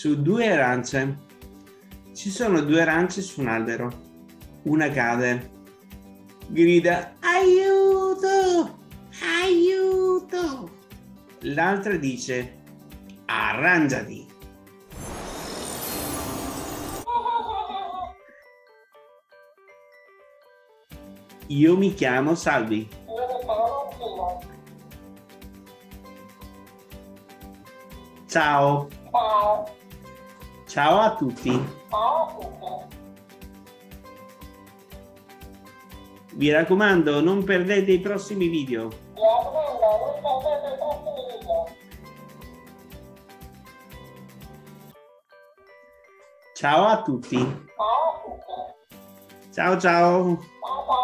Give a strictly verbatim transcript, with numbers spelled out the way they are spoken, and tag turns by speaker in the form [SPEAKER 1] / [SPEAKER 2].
[SPEAKER 1] su due arance. Ci sono due arance su un albero. Una cade. Grida: aiuto! Aiuto! L'altra dice: arrangiati. Io mi chiamo Salvi. Ciao.
[SPEAKER 2] Ciao.
[SPEAKER 1] Ciao a tutti.
[SPEAKER 2] Ciao a tutti.
[SPEAKER 1] Vi raccomando, non perdete i prossimi video.
[SPEAKER 2] Mi raccomando, non perdete i prossimi video.
[SPEAKER 1] Ciao a tutti.
[SPEAKER 2] Ciao a tutti.
[SPEAKER 1] Ciao ciao.
[SPEAKER 2] Ciao ciao.